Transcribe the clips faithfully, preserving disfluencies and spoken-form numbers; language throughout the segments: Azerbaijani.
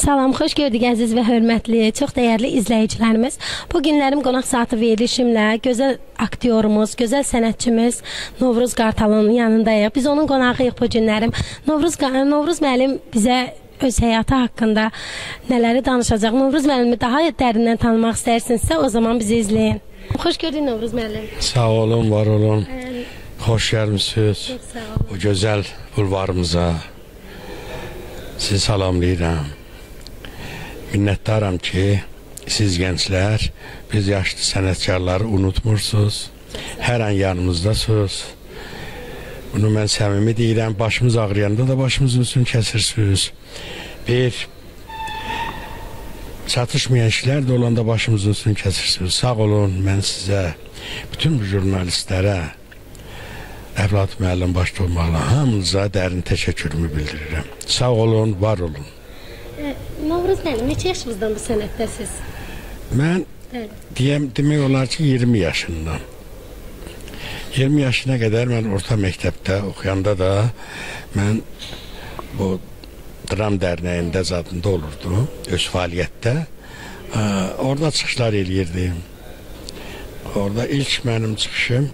Salam, xoş gördük əziz və hörmətli, çox dəyərli izləyicilərimiz. Bu günlərim qonaq saatı verilişimlə gözəl aktyorumuz, gözəl sənətçimiz Novruz Qartalın yanındayıq. Biz onun qonağıyıq bu günlərim. Novruz, Novruz müəllim bizə öz həyatı haqqında nələri danışacaq. Novruz müəllimi daha dərindən tanımaq istəyirsinizsə, o zaman bizi izləyin. Xoş gördük Novruz müəllim. Sağ olun, var olun. Xoş gəlmisiniz. Çox sağ olun. Bu gözəl bulvarımıza sizi salamlayıram. Minnətdaram ki, siz gənclər, biz yaşlı sənətkarları unutmursunuz. Hər an yanımızdasınız. Bunu mən səmimi deyirəm. Başımız ağrıyanda da başımızın üstünü kəsirsiniz. Bir, çatışmayan işlər də olanda başımızın üstünü kəsirsiniz. Sağ olun, mən sizə, bütün bu jurnalistlərə, Əvlad müəllim başda olmaqla hamınıza dərin təşəkkürümü bildirirəm. Sağ olun, var olun. Novruz müəllim, neçə yaşınızdan bu sənətdəsiz? Mən deyəm, demək olar ki, iyirmi yaşından. iyirmi yaşına qədər mən orta məktəbdə oxuyanda da mən bu Dram Dərnəyində zadında olurdu, öz fəaliyyətdə. Orada çıxışlar eləyirdim. Orada ilk mənim çıxışım,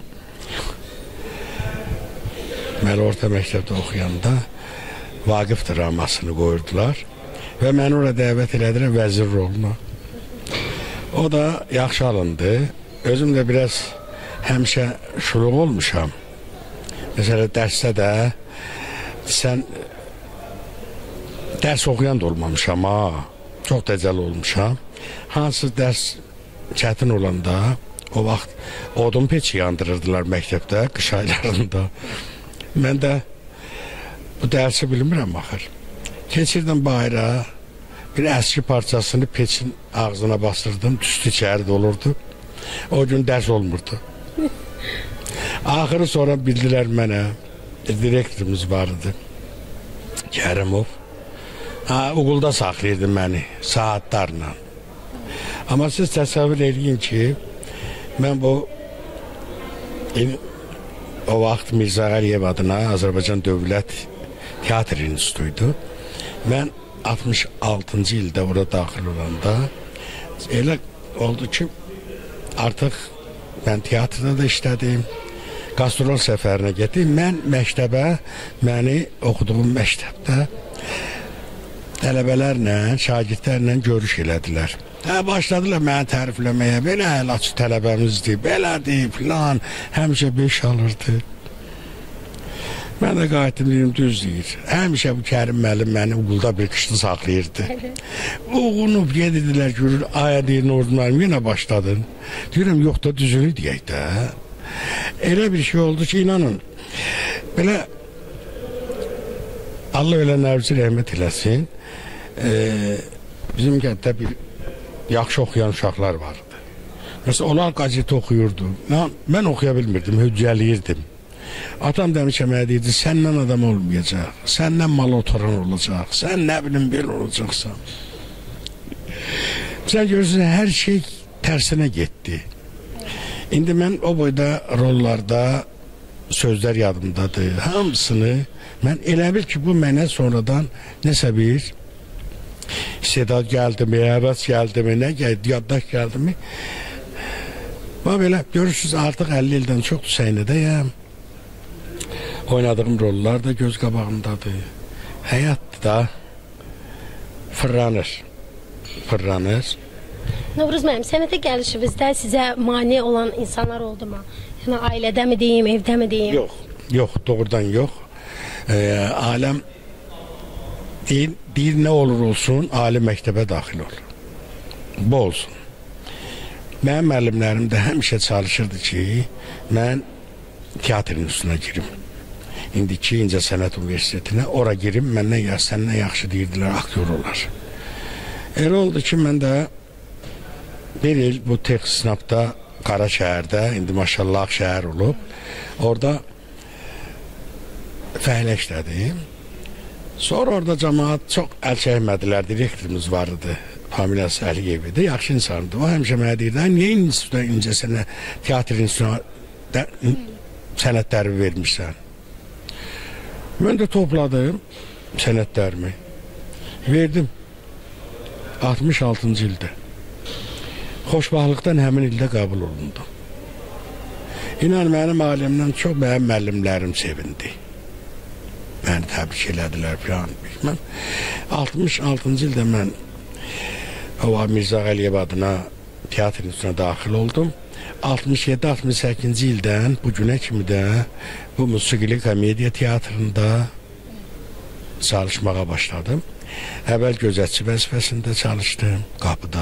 mən orta məktəbdə oxuyanda Vaqif dramasını qoyurdular və məni oraya dəvət elədilər vəzir roluna. O da yaxşı alındı. Özüm də biraz həmişə şuluq olmuşam. Məsələn, dərsdə də sən dərs oxuyan da olmamışam, ha. Çox dəcəl olmuşam. Hansı dərs çətin olanda, o vaxt odun peçi yandırırdılar məktəbdə, qış aylarında. Mən də bu dərsi bilmirəm, baxır. Keçirdim bayrağa, bir əski parçasını peçin ağzına bastırdım, üstü içəri olurdu. O gün dərs olmurdu. Axırı sonra bildilər mənə, direktorumuz vardı, Kərimov. Ha, uğulda saxlayırdı məni, saatlarla. Amma siz təsəvvür edin ki, mən bu o vaxt Mirzə Əliyev adına Azərbaycan Dövlət Teatr İnstitutu. Mən altmış altıncı ildə orada daxil olanda elə oldu ki, artıq mən teatrda da işlədim, qastrol səfərinə getdim. Mən məktəbə, məni oxuduğum məktəbdə tələbələrlə, şagirdlərlə görüş elədilər. Hə, başladılar məni tərifləməyə, belə əlaçı tələbəmizdir, belədir, filan, həmişə beş alırdı. Mən də qayıtdım, deyim, düz deyir. Həmişə bu Kərim müəllim məni uğulda bir qışlı saxlayırdı. Uğunub, yedirdilər, görür, aya deyir, Novruz yenə başladın. Deyirəm, yox da düzünü deyək də. Elə bir şey oldu ki, inanın, belə, Allah ölənlərimizi rəhmət eləsin, e, bizim kənddə bir yaxşı oxuyan uşaqlar vardı. Məsələn, onlar qazeti oxuyurdu. Mən, mən oxuya bilmirdim, hüccəliyirdim. Atam demişə mənə deyirdi, səndən adam olmayacaq, səndən mal otaran olacaq, sən nə bilim belə olacaqsan. Sən görürsün, hər şey tərsinə getdi. İndi mən o boyda rollarda sözlər yadımdadır, hamısını mən elə bil ki, bu mənə sonradan nəsə bir istedad gəldimi, həvəs gəldimi, nə gəldi, yaddaş gəldimi. Bax belə, görürsünüz, artıq əlli ildən çoxdur səhnədəyəm. Oynadığım rollar da göz qabağımdadır. Həyat da fırlanır, fırlanır. Novruz müəllim, sənətə gəlişinizdə sizə mane olan insanlar oldu mu? Yəni, ailədə mi deyim, evdə mi deyim? Yox, yox, doğrudan yox. E, aləm deyir, deyir, nə olur olsun, ali məktəbə daxil ol. Bu olsun. Mənim müəllimlərim də həmişə çalışırdı ki, mən teatr institutuna girim. İndiki İncəsənət Universitetinə, ora girim, məndən ya, səndən yaxşı deyirdilər, aktyor olar. Elə oldu ki, mən də bir il bu Texsnapda, Qaraşəhərdə, indi maşallah şəhər olub, orada fəhlə işlədim. Sonra orada cəmaat çox əl çəkmədilər, direktorumuz vardı, familiyası Əliyev idi, yaxşı insandı. O həmişə mənə deyirdi, niyə institutda İncəsənət, teatr institutuna sənətləri vermişsən? Mən də topladım sənətlərimi, verdim. altmış altıncı ildə. Xoşbaxtlıqdan həmin ildə qəbul olundum. İnan, mənim ailəmdən çox mənim müəllimlərim sevindi. Məni təbrik elədilər falan. Mən altmış altıncı ildə mən Mirzə Əliyev adına teatr institutuna daxil oldum. altmış yeddi altmış səkkizinci ildən bu günə kimi də bu musiqili komediya teatrında çalışmağa başladım. Əvvəl gözətçi vəzifəsində çalışdım, qapıda.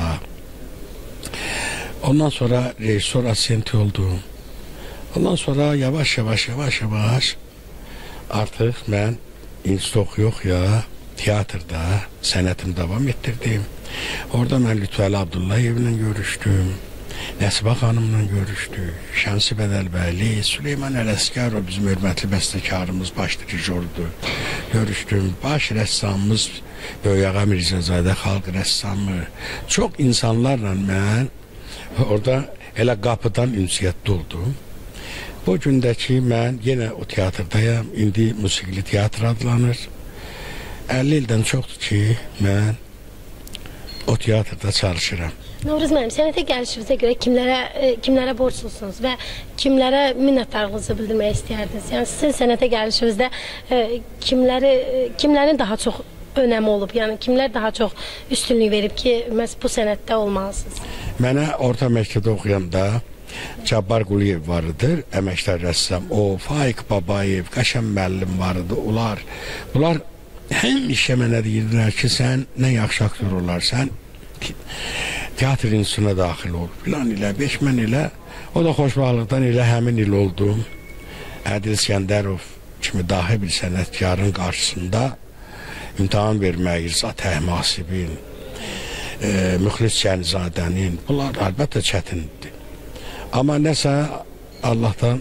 Ondan sonra rejissor assistenti oldum. Ondan sonra yavaş yavaş yavaş yavaş artıq mən institut yox ya teatrda sənətimi davam etdirdim. Orada mən Lütfəli Abdullayevlə görüşdüm. Nəsibə xanımla görüşdük. Şəmsi Bədəlbəyli, Süleyman Ələsgərov bizim hörmətli bəstəkarımız, baş dirijordur. Görüşdüm. Baş rəssamımız Böyüyağa Mirzəzadə, xalq rəssamı. Çox insanlarla mən orada elə qapıdan ünsiyyətdə oldum. Bu gündəki mən yenə o teatrdayam. İndi musiqili teatr adlanır. əlli ildən çoxdur ki, mən o teatrda çalışıram. Novruz müəllim, sənətə gəlişinizə görə kimlərə, kimlərə borclusunuz və kimlərə minnətdarlığınızı bildirmək istəyirdiniz? Yəni sizin sənətə gəlişinizdə kimləri, kimlərin daha çox önəmi olub? Yəni kimlər daha çox üstünlük verib ki, məhz bu sənətdə olmalısınız? Mənə orta məktəbdə oxuyanda Cabbar Quliyev varıdır, əməkdar rəssam. O, Faiq Babayev, Qəşəm müəllim vardı. Onlar, bunlar həmişə mənə deyirdilər ki, sən nə yaxşı aktör olarsan, teatr institutuna daxil ol. Filan ilə, beşmən ilə, o da xoşbaxtlıqdan elə həmin il oldum. Ədil İskəndərov kimi dahi bir sənətkarın qarşısında imtahan vermək, İrzat Əhmasibin, e, Müxlis Cənizadənin, bunlar əlbəttə çətindir. Amma nəsə Allahdan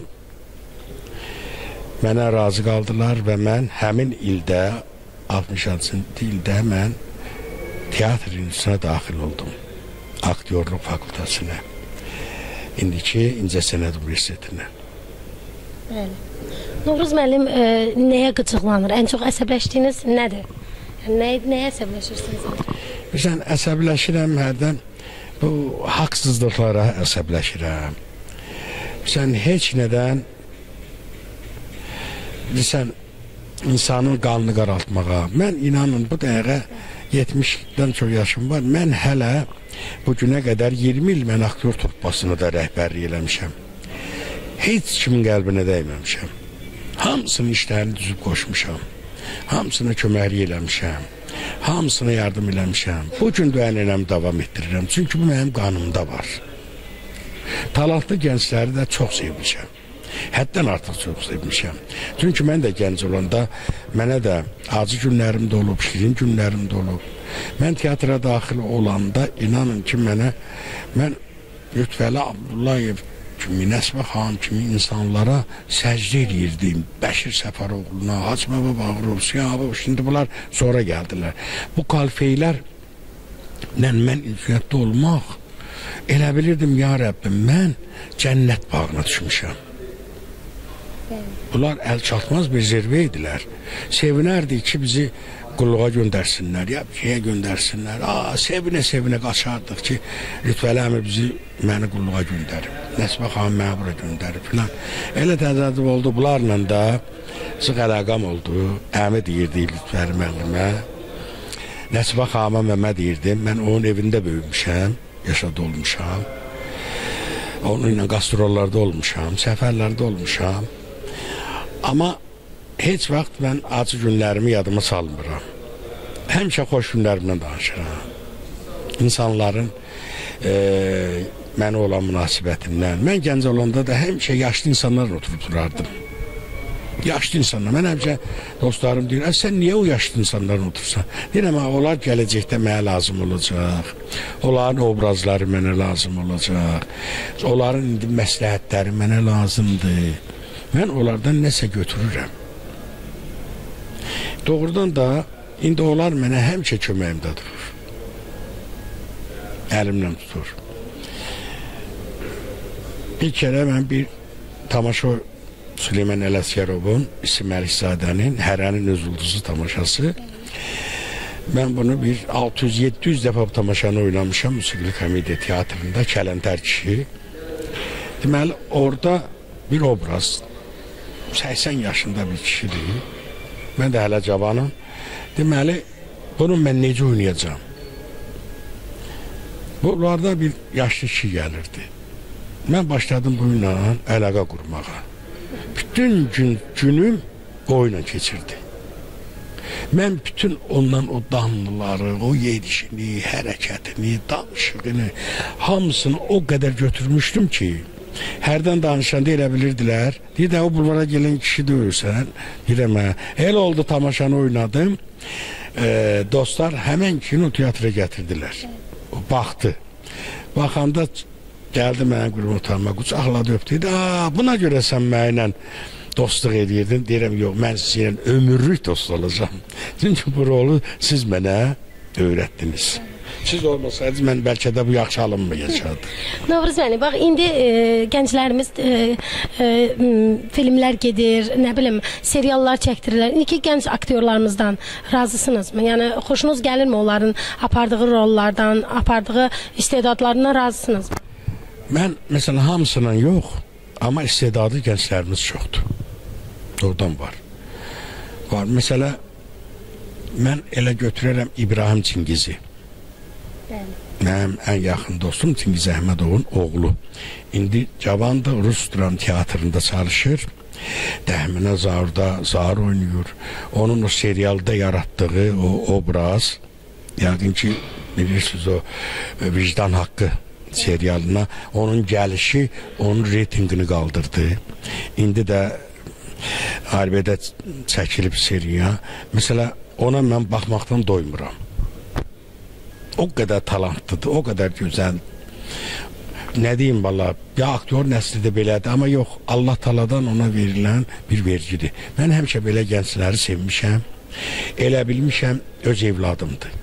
mənə razı qaldılar və mən həmin ildə, altmış altıncı ildə mən teatr institutuna daxil oldum. Aktyorluq fakültəsinə. İndiki İncəsənət Universitetinə. Bəli. Novruz müəllim, e, nəyə qıcıqlanır? Ən çox əsəbləşdiyiniz nədir? Yəni, nəyə, nəyə əsəbləşirsiniz? Bilirsən, əsəbləşirəm hərdən bu haqsızlıqlara əsəbləşirəm. Bilirsən, heç nədən bilirsən, insanın qanını qaraltmağa. Mən inanın bu dəqiqə yetmişdən çox yaşım var. Mən hələ bu günə qədər iyirmi il mən aktyor truppasını da rəhbərlik eləmişəm. Heç kimin qəlbinə dəyməmişəm. Hamısının işlərini düzüb qoşmuşam. Hamısına köməklik eləmişəm. Hamısına yardım eləmişəm. Bu gün də ənənəmi davam etdirirəm. Çünki bu mənim qanımda var. Talantlı gəncləri də çox sevmişəm. Həddən artıq çox sevmişəm. Çünki mən də gənc olanda mənə də acı günlərim də olub, şirin günlərim də olub. Mən teatra daxil olanda inanın ki mənə, mən Lütfəli Abdullayev kimi, Nəsibə xanım kimi insanlara səcdə edirdim. Bəşir Səfəroğluna, Hacı Baba Bağırov, Siyahov, şimdi bunlar sonra gəldilər. Bu kalfeylərlə mən ünsiyyətdə olmaq, elə bilirdim, ya Rəbbim, mən cənnət bağına düşmüşəm. Bunlar əl çatmaz bir zirvə idilər. Sevinərdik ki, bizi qulluğa göndərsinlər, ya bir şeyə göndərsinlər. Aa, sevinə-sevinə qaçardıq ki, Lütfəli əmi bizi, məni qulluğa göndərib. Nəsibə xanım məni bura göndərib filan. Elə təzadüf oldu, bunlarla da sıx əlaqam oldu. Əmi deyirdi Lütfəli müəllimə. Nəsibə xanıma məmə deyirdim. Mən onun evində böyümüşəm, yaşada olmuşam. Onunla qastrollarda olmuşam, səfərlərdə olmuşam. Amma heç vaxt mən acı günlərimi yadıma salmıram. Həmişə xoş günlərimdən danışıram. İnsanların e, mənə olan münasibətindən. Mən gənc olanda da həmişə yaşlı insanlarla oturub durardım. Yaşlı insanlar. Mən həmişə dostlarım deyir, sən niyə o yaşlı insanlarla otursan? Deyirəm, onlar gələcəkdə mənə lazım olacaq. Onların obrazları mənə lazım olacaq. Onların indi məsləhətləri mənə lazımdır. Mən onlardan nəsə götürürəm. Doğrudan da indi onlar mənə həmişə köməyimdə durur. Əlimlə tutur. Bir kərə mən bir tamaşa Süleyman Ələsgərovun, İsim Əlikzadənin Hərənin Öz Ulduzu tamaşası. Mən bunu bir altı yüz yeddi yüz dəfə bu tamaşanı oynamışam musiqili komediya teatrında, Kələntər kişi. Deməli, orada bir obraz, səksən yaşında bir kişidir. Mən də hələ cavanım. Deməli, bunu mən necə oynayacağam? Bunlarda bir yaşlı kişi gəlirdi. Mən başladım bununla əlaqə qurmağa. Bütün gün, günüm oyuna keçirdi. Mən bütün ondan o damlaları, o yedişini, hərəkətini, danışığını, hamısını o qədər götürmüşdüm ki, hərdən danışanda elə bilirdilər. Deyir də, o bulvara gələn kişi deyirsən. Deyirəm, elə oldu tamaşanı oynadım. E, dostlar həmən kino teatra gətirdilər. O baxdı. Baxanda gəldi mənə qurban otağıma, qucaqladı, öpdü. Dedi, buna görə sən mənlə dostluq edirdin. Deyirəm, yox, mən sizin ömürlük dost olacağım. Çünki bu rolu siz mənə öyrətdiniz. Siz olmasaydınız, mən bəlkə də bu yaxşı alınmayacaqdı. Novruz müəllim, bax, indi e, gənclərimiz e, e, filmlər gedir, nə bilim, seriallar çəkdirirlər. İndiki gənc aktyorlarımızdan razısınızmı? Yəni, xoşunuz gəlirmi onların apardığı rollardan, apardığı istedadlarından razısınızmı? Mən, məsələn, hamısından yox, amma istedadlı gənclərimiz çoxdur. Oradan var. Var, məsələ, mən elə götürərəm İbrahim Çingizi. Mənim ən yaxın dostum Çingiz Əhmədovun oğlu. İndi cavandır, Rus dram teatrında çalışır. Dəhminə Zarda Zar oynayır. Onun o serialda yaratdığı o obraz, yəqin ki, bilirsiniz o Vicdan Haqqı serialına, onun gəlişi onun reytingini qaldırdı. İndi də Arbedə çəkilib seriya. Məsələ, ona mən baxmaqdan doymuram. O qədər talantlıdır, o qədər gözəl. Nə deyim valla, ya aktyor nəsli də belədir, amma yox, Allah taladan ona verilən bir vergidir. Mən həmişə belə gəncləri sevmişəm, elə bilmişəm öz evladımdır.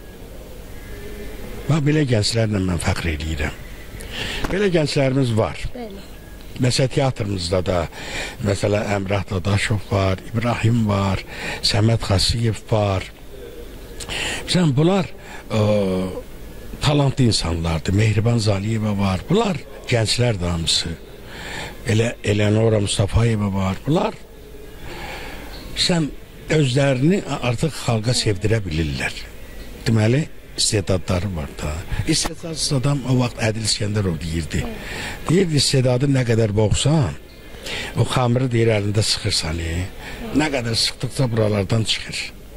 Və belə gənclərlə mən fəxr edirəm. Belə gənclərimiz var. Məsələn, teatrımızda da, məsələn, Əmrah Dadaşov var, İbrahim var, Səməd Xasiyev var. Məsələn, bunlar ə, talantlı insanlardır. Mehriban Zaliyeva var. Bunlar gənclər damısı. Elə Eleonora Mustafayeva var. Bunlar sən özlərini artıq xalqa sevdirə bilirlər. Deməli, istedadları var da. İstedadsız adam o vaxt Ədil İskəndərov deyirdi. Deyirdi, istedadı nə qədər boğsan, o xamırı deyir əlində sıxırsan, e? Nə qədər sıxdıqca buralardan çıxır.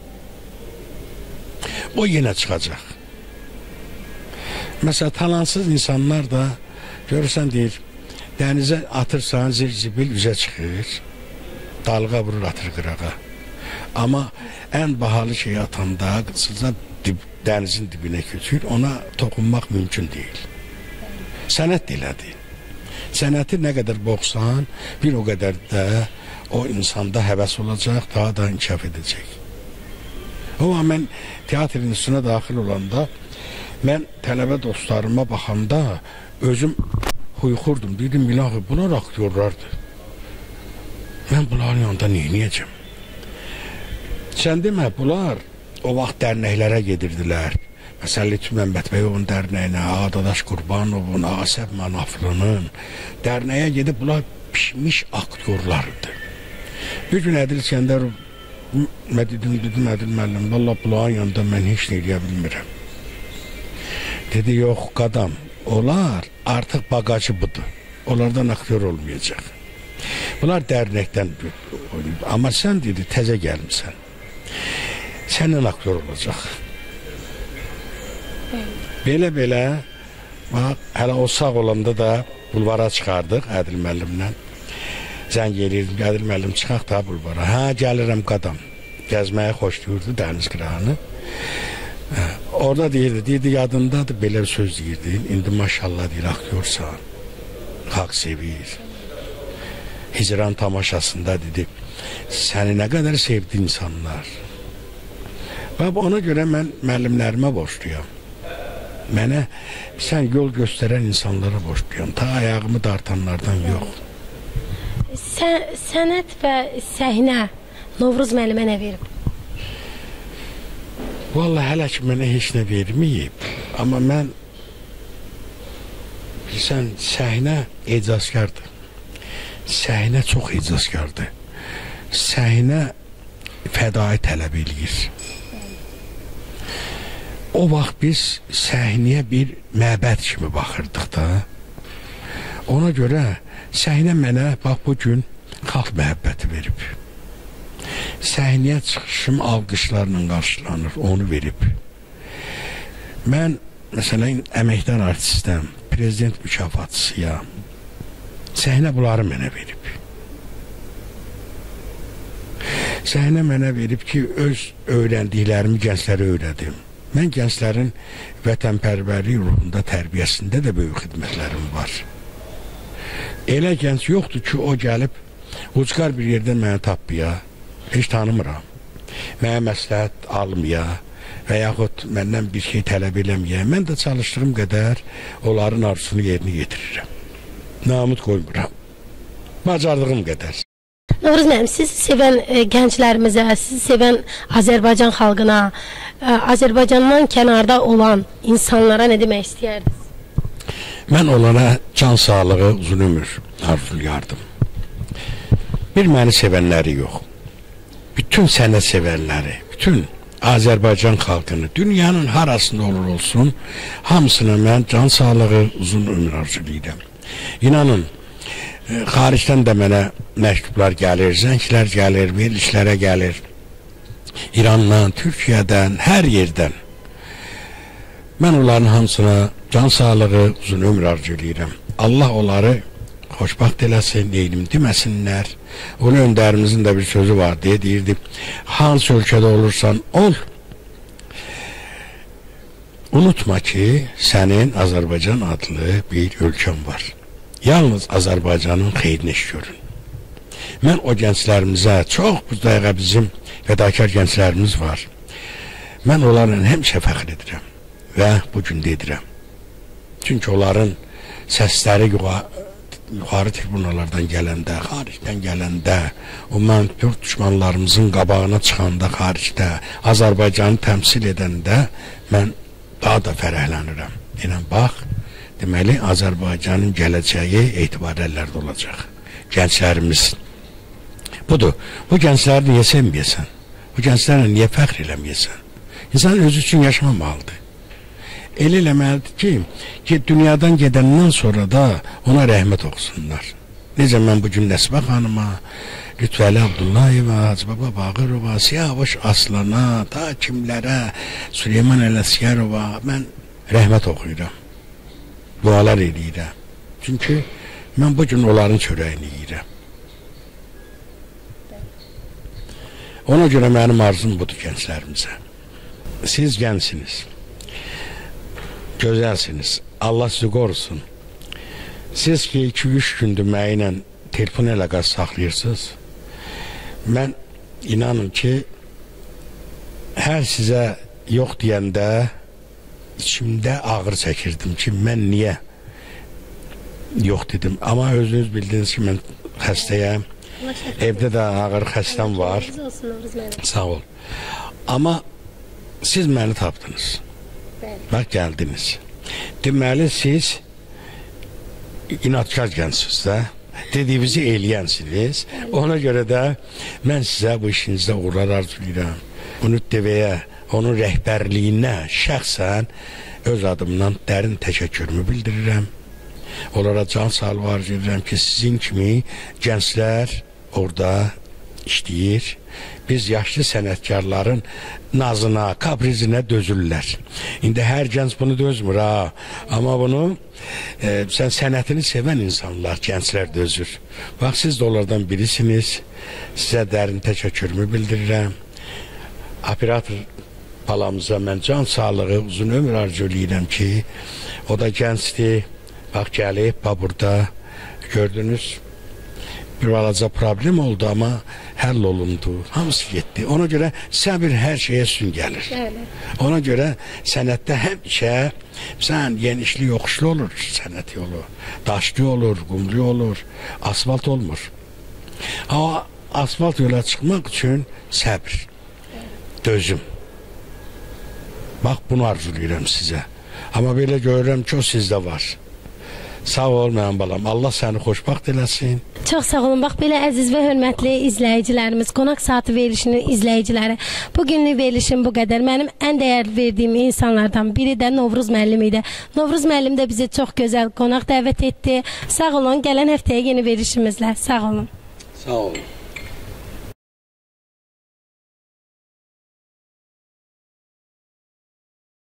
O yenə çıxacaq. Məsələn, talansız insanlar da görürsən deyir, dənizə atırsan, zirzibil üzə çıxır, dalğa vurur, atır qırağa. Amma ən bahalı şeyi atanda, qıçılca dib, dənizin dibinə köçür, ona toxunmaq mümkün deyil. Sənət elədir. Sənəti nə qədər boğsan, bir o qədər də o insanda həvəs olacaq, daha da inkişaf edəcək. Amma mən teatr institutuna daxil olanda, mən tələbə dostlarıma baxanda özüm xuyxurdum. Dedim, ilahi, bunlar aktyorlardır. Mən bunların yanında neyniyəcəm? Sən demə, bunlar o vaxt dərnəklərə gedirdilər. Məsələn, Lütfü Məmmədbəyovun dərnəyinə, Ağadadaş Qurbanovun, Asəb Manaflının dərnəyə gedib, bunlar pişmiş aktyorlardır. Bir gün Ədil İskəndərov, dedim, dedim Ədil müəllim, valla bunların yanında mən heç nə eləyə bilmirəm. Dedi, yox, qadam, onlar artıq bagajı budur. Onlardan aktyor olmayacaq. Bunlar dərnəkdən oynayıb. Amma sən, dedi, təzə gəlmişsən. Səndən aktyor olacaq. Belə-belə, hələ o sağ olanda da bulvara çıxardıq Ədil müəllimlə. Zəng eləyirdim, Ədil müəllim çıxaq da bulvara. Hə, gəlirəm qadam. Gəzməyə xoş deyirdi dəniz qırağını. Orada deyirdi, deyirdi, yadındadır, belə bir söz deyirdi. İndi maşallah deyir, aktyorsan, xalq sevir. Hicran tamaşasında dedi, səni nə qədər sevdi insanlar. Və ona görə mən müəllimlərimə borçluyam. Mənə sən yol göstərən insanlara borçluyam. Ta ayağımı dartanlardan yox. Sə sənət və səhnə Novruz müəllimə nə verib? Vallahi hələ ki mənə heç nə verməyib. Amma mən bilirsən, səhnə ecazkardır. Səhnə çox ecazkardır. Səhnə fədai tələb eləyir. O vaxt biz səhnəyə bir məbəd kimi baxırdıq da. Ona görə səhnə mənə bax bu gün xalq məhəbbəti verib. Səhnəyə çıxışım alqışlarla qarşılanır, onu verib. Mən məsələn əməkdar artistəm, prezident mükafatçısıyam. Səhnə bunları mənə verib. Səhnə mənə verib ki, öz öyrəndiklərimi gənclərə öyrədim. Mən gənclərin vətənpərvərlik ruhunda tərbiyəsində də böyük xidmətlərim var. Elə gənc yoxdur ki, o gəlib ucqar bir yerdən mənə tapmaya, heç tanımıram. Mənə məsləhət almaya və yaxud məndən bir şey tələb eləməyə. Mən də çalışdığım qədər onların arzusunu yerinə yetirirəm. Namut qoymuram. Bacardığım qədər. Novruz müəllim, siz sevən e, gənclərimizə, siz sevən Azərbaycan xalqına, e, Azərbaycandan kənarda olan insanlara nə demək istəyərdiniz? Mən onlara can sağlığı, uzun ömür arzulayardım. Bir məni sevənləri yox. Bütün sənət sevənləri, bütün Azərbaycan xalqını, dünyanın harasında olur olsun, hamısına mən can sağlığı, uzun ömür arzulayıram. İnanın, xaricdən də mənə məktublar gəlir, zənglər gəlir, verilişlərə gəlir. İrandan, Türkiyədən, hər yerdən. Mən onların hamısına can sağlığı, uzun ömür arzulayıram. Allah onları xoşbaxt eləsin, deyim deməsinlər. Onun öndərimizin də bir sözü var deyə deyirdi. Hansı ölkədə olursan ol, unutma ki, sənin Azərbaycan adlı bir ölkən var. Yalnız Azərbaycanın xeyrinə iş görün. Mən o gənclərimizə, çox bu dəqiqə bizim fədakar gənclərimiz var. Mən onlarla həmişə fəxr edirəm və bugün də edirəm. Çünki onların səsləri yuxarı tribunalardan gələndə, xaricdən gələndə, o mənfur düşmanlarımızın qabağına çıxanda, xaricdə Azərbaycanı təmsil edəndə mən daha da fərəhlənirəm. Deyirəm, bax, deməli, Azərbaycanın gələcəyi etibarlı əllərdə olacaq. Gənclərimiz. Budur, bu gəncləri niyə sevməyəsən? Bu gənclərlə niyə fəxr eləməyəsən? İnsan özü üçün yaşamamalıdır. Elə eləməlidir ki, ki, dünyadan gedəndən sonra da ona rəhmət oxusunlar. Necə mən bugün Nəsibə xanıma, Lütfəli Abdullayeva, Hacıbaba Bağırova, Siyavuş Aslana, ta kimlərə, Süleyman Ələsgərova, mən rəhmət oxuyuram. Dualar eləyirəm. Çünki mən bugün onların çörəyini yiyirəm. Ona görə mənim arzum budur gənclərimizə. Siz gəncsiniz. Gözəlsiniz. Allah sizi qorusun. Siz ki, iki üç gündür mənimlə telefon əlaqə saxlayırsınız. Mən inanın ki, hər sizə yox deyəndə içimdə ağır çəkirdim ki, mən niyə yox dedim. Amma özünüz bildiniz ki, mən xəstəyəm. Evdə də ağır xəstəm var. Sağ ol. Amma siz məni tapdınız. Bax, gəldiniz. Deməli, siz inadkar gənsiniz də. Dediyinizi eləyənsiniz. Ona görə də mən sizə bu işinizdə uğurlar arzulayıram. Bunu T V-yə, onun rəhbərliyinə şəxsən öz adımdan dərin təşəkkürümü bildirirəm. Onlara can sağlığı arzu edirəm ki, sizin kimi gənclər orada işləyir. Biz yaşlı sənətkarların nazına, kaprizinə dözürlər. İndi hər gənc bunu dözmür ha. Amma bunu e, sən sənətini sevən insanlar, gənclər dözür. Bax, siz də onlardan birisiniz. Sizə dərin təşəkkürümü bildirirəm. Operator balamıza mən can sağlığı, uzun ömür arzulayıram ki, o da gəncdir. Bax, gəlib, bax, burada gördünüz. Bir balaca problem oldu, amma həll olundu. Hamısı getdi. Ona görə səbir hər şeyə üstün gəlir. Ona görə sənətdə həmişə sən genişli, yoxuşlu olur sənət yolu. Daşlı olur, qumlu olur, asfalt olmur. Amma asfalt yola çıxmaq üçün səbir, dözüm. Bax, bunu arzulayıram sizə. Amma belə görürəm ki, o sizdə var. Sağ ol mənim balam. Allah səni xoşbaxt eləsin. Çox sağ olun. Bax, belə əziz və hörmətli izləyicilərimiz, Qonaq Saatı verilişinin izləyiciləri, bugünlük verilişim bu qədər. Mənim ən dəyərli verdiyim insanlardan biri də Novruz müəllim idi. Novruz müəllim də bizi çox gözəl qonaq dəvət etdi. Sağ olun. Gələn həftəyə yeni verilişimizlə. Sağ olun. Sağ olun.